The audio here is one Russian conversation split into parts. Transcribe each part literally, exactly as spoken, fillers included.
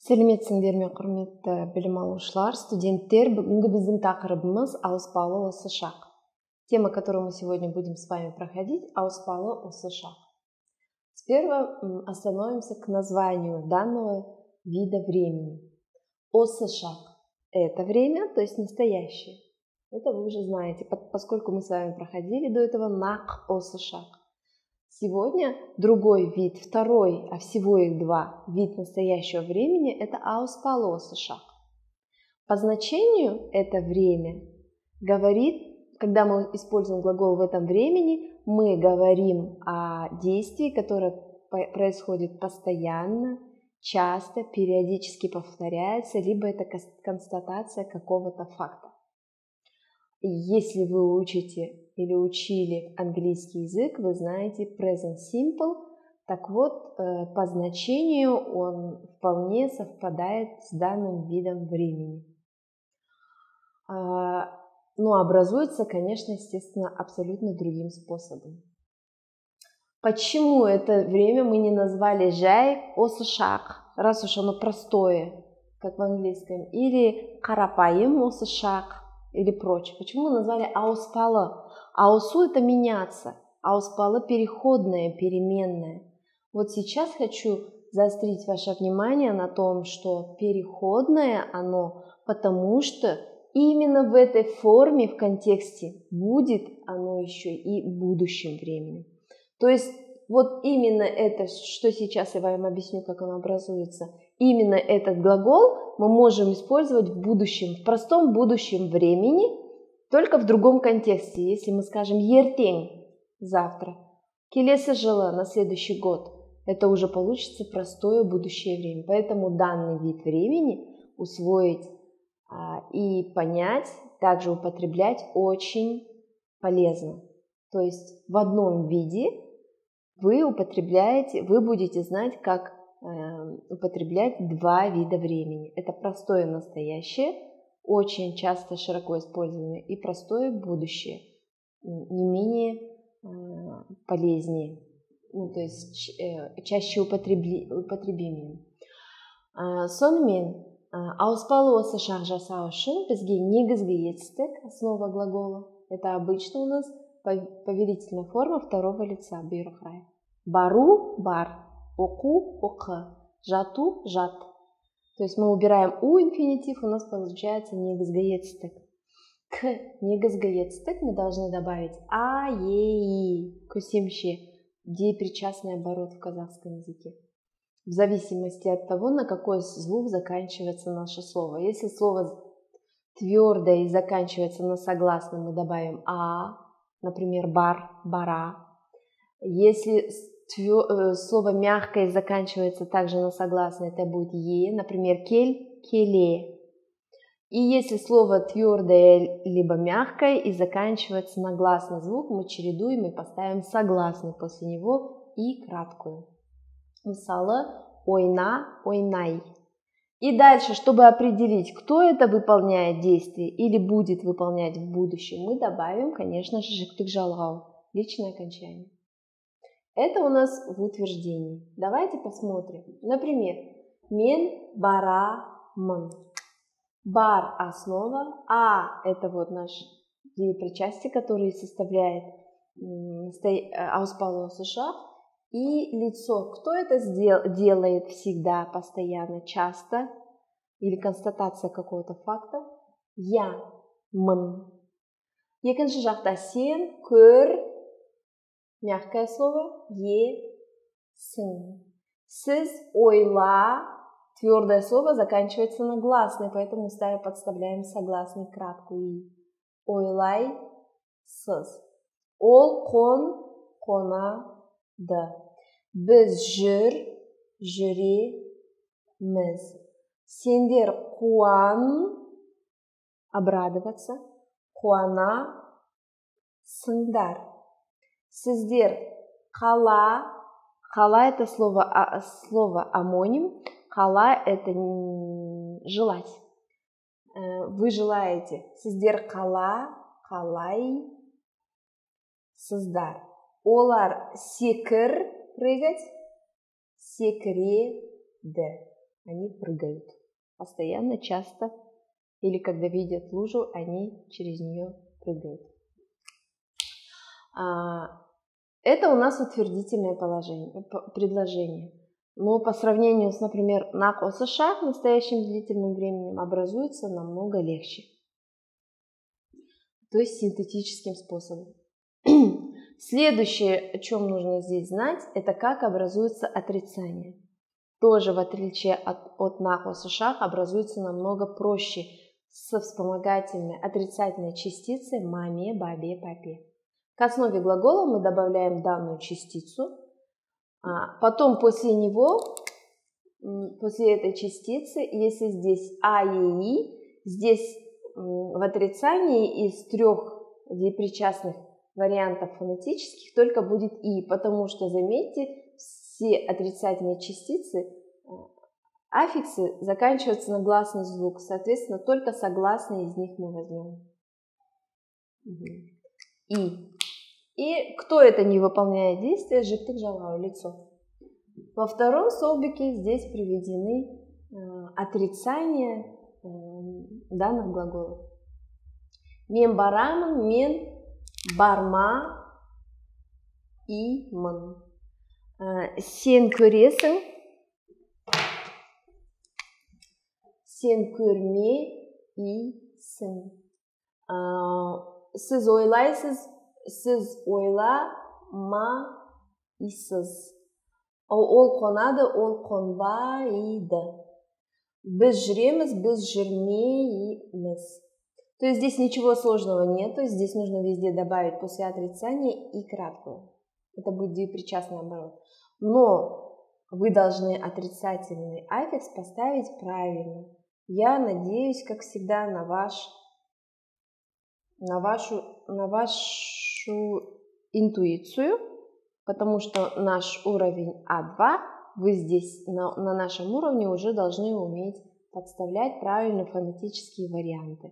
Сәлеметсіңдер ме, құрметті білім алушылар, студенттер. Бүгінгі біздің тақырыбымыз ауыспалы осы шақ. Тема, которую мы сегодня будем с вами проходить, ауыспалы осы шақ. Сперва остановимся к названию данного вида времени. Осы шақ – это время, то есть настоящее. Это вы уже знаете, поскольку мы с вами проходили до этого нақ осы шақ. Сегодня другой вид, второй, а всего их два, вид настоящего времени – это ауыспалы осы шақ. По значению это время говорит, когда мы используем глагол в этом времени, мы говорим о действии, которое происходит постоянно, часто, периодически повторяется, либо это констатация какого-то факта. Если вы учите или учили английский язык, вы знаете present simple. Так вот, по значению он вполне совпадает с данным видом времени. Но образуется, конечно, естественно, абсолютно другим способом. Почему это время мы не назвали жай осы шақ, раз уж оно простое, как в английском, или қарапайым осы шақ, или прочее. Почему мы назвали ауыспалы? Ауысу – это меняться, ауыспалы – переходное, переменное. Вот сейчас хочу заострить ваше внимание на том, что переходное оно, потому что именно в этой форме, в контексте, будет оно еще и будущим временем. То есть вот именно это, что сейчас я вам объясню, как оно образуется, именно этот глагол мы можем использовать в будущем, в простом будущем времени, только в другом контексте. Если мы скажем ертең, завтра, келесі жылы, на следующий год, это уже получится простое будущее время. Поэтому данный вид времени усвоить а, и понять, также употреблять очень полезно. То есть в одном виде вы употребляете, вы будете знать, как э, употреблять два вида времени. Это простое настоящее, очень часто широко используемое, и простое будущее, не менее э, полезнее, ну, то есть э, чаще употребли, употребимее. Сонымен, ауыспалы осы шақ жасау үшін бізге негізгі етістік, основа глагола, это обычно у нас повелительная форма второго лица, бұйрық. Бару – бар, оку – оқы, жату – жат. То есть мы убираем у инфинитив, у нас получается негізгі етістік. К негізгі етістік мы должны добавить а, е, и, көсемше, депричастный оборот в казахском языке. В зависимости от того, на какой звук заканчивается наше слово. Если слово твердое и заканчивается на согласном, мы добавим а, например, бар, бара. Если твё, слово мягкое заканчивается также на согласное, это будет е, например, кель, келе. И если слово твердое либо мягкое и заканчивается на гласный звук, мы чередуем и поставим согласный после него и краткую. Мысалы, ойна, ойнай. И дальше, чтобы определить, кто это выполняет действие или будет выполнять в будущем, мы добавим, конечно же, жіктік жалғау, личное окончание. Это у нас в утверждении. Давайте посмотрим. Например, мен барамын. Бар – основа, а – это вот наш причастие, который составляет ауыспалы осы шақ. И лицо. Кто это делает всегда, постоянно, часто? Или констатация какого-то факта? Я, мын. Екінші жақта сен, көр, мягкое слово, е, сын. Сіз, ойла, твердое слово заканчивается на гласный, поэтому ставим, подставляем согласный краткую и. Ойлай, сыз. Ол, қон, қона, да. Біз жүр, жүреміз. Сендер қуан, обрадоваться, қуана, сыңдар. Сіздер қала, қала это слово, слово амоним, қала это желать. Вы желаете. Сіздер қала, қалай, сыздар. Олар секір, прыгать, секіреді. они прыгают. Постоянно, часто, или когда видят лужу, они через нее прыгают. Это у нас утвердительное положение, предложение. Но по сравнению с, например, нак осы шах, настоящим длительным временем, образуется намного легче. То есть синтетическим способом. Следующее, о чем нужно здесь знать, это как образуется отрицание. Тоже, в отличие от, от нак осы шах, образуется намного проще со вспомогательной отрицательной частицей маме, бабе, папе. К основе глагола мы добавляем данную частицу, а потом после него, после этой частицы, если здесь а, е, и, здесь в отрицании из трех депричастных вариантов фонетических только будет и, потому что, заметьте, все отрицательные частицы, аффиксы заканчиваются на гласный звук, соответственно, только согласные из них мы возьмем. И. И кто это не выполняет действие? Жиктык жалгау, лицо. Во втором столбике здесь приведены э, отрицания э, данных глаголов. Мен барамын, мен барма и мын. Э, сен көресің, сен көрме исің. Э, сіз ойлайсыз, сіз ойлама-исыз. Ол қонады, ол қонбайды. Біз жүреміз, біз жүрмейміз. То есть здесь ничего сложного нет, то есть здесь нужно везде добавить после отрицания и краткую. Это будет депричастный оборот. Но вы должны отрицательный аффикс поставить правильно. Я надеюсь, как всегда, на ваш, на вашу, на вашу интуицию, потому что наш уровень а два, вы здесь на, на нашем уровне уже должны уметь подставлять правильные фонетические варианты.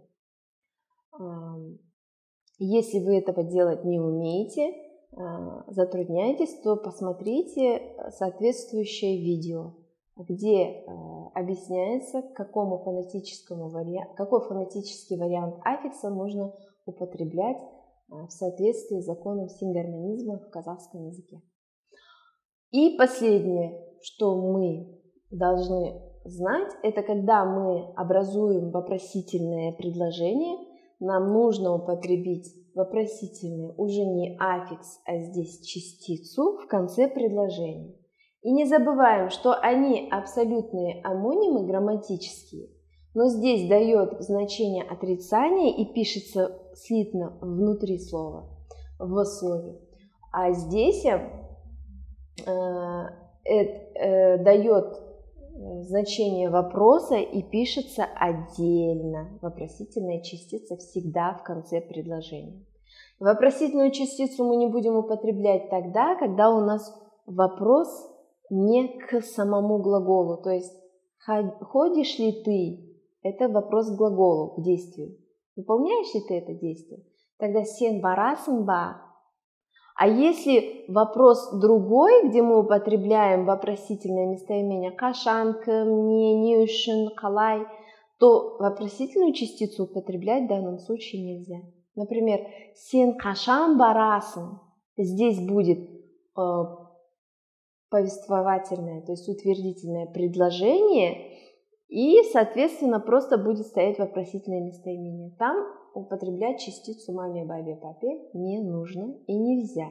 Если вы этого делать не умеете, затрудняетесь, то посмотрите соответствующее видео, где объясняется, к какому фонетическому варианту, какой фонетический вариант аффикса нужно употреблять в соответствии с законом сингармонизма в казахском языке. И последнее, что мы должны знать, это когда мы образуем вопросительное предложение, нам нужно употребить вопросительное уже не аффикс, а здесь частицу в конце предложения. И не забываем, что они абсолютные омонимы грамматические, но здесь дает значение отрицания и пишется слитно внутри слова, в слове. А здесь э, э, э, дает значение вопроса и пишется отдельно. Вопросительная частица всегда в конце предложения. Вопросительную частицу мы не будем употреблять тогда, когда у нас вопрос не к самому глаголу. То есть ходишь ли ты? Это вопрос к глаголу, к действию. Выполняешь ли ты это действие? Тогда сен барасың ба. А если вопрос другой, где мы употребляем вопросительное местоимение кашан, кім, не, не үшін, қалай, то вопросительную частицу употреблять в данном случае нельзя. Например, сен кашан барасың. Здесь будет э, повествовательное, то есть утвердительное предложение, и, соответственно, просто будет стоять вопросительное местоимение. Там употреблять частицу маме, бабе, папе не нужно и нельзя.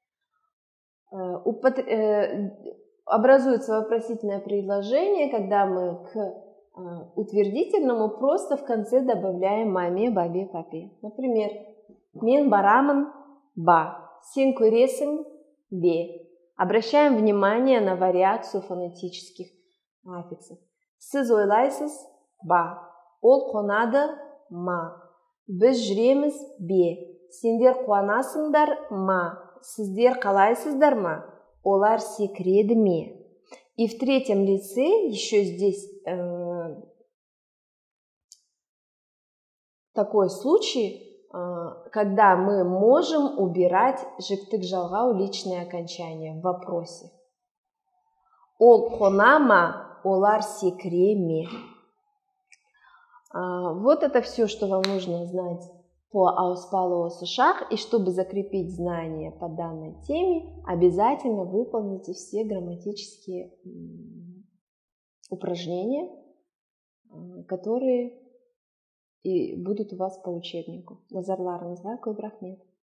Употр... Образуется вопросительное предложение, когда мы к утвердительному просто в конце добавляем маме, бабе, папе. Например, мен барамын ба, сен көресің бе. Обращаем внимание на вариацию фонетических аффиксов. Сіз ойлайсыз ба, ол қонады ма. Біз жүреміз бе. Сендер қуанасыңдар ма. Сіздер қалайсыздар ма. Олар секіреді ме. И в третьем лице еще здесь э, такой случай, э, когда мы можем убирать жиктык жалгау личное окончание в вопросе. Ол қона ма, олар секреме. Вот это все, что вам нужно знать по ауспалу осушах. И чтобы закрепить знания по данной теме, обязательно выполните все грамматические упражнения, которые и будут у вас по учебнику. Назарлар, называю Рахмет.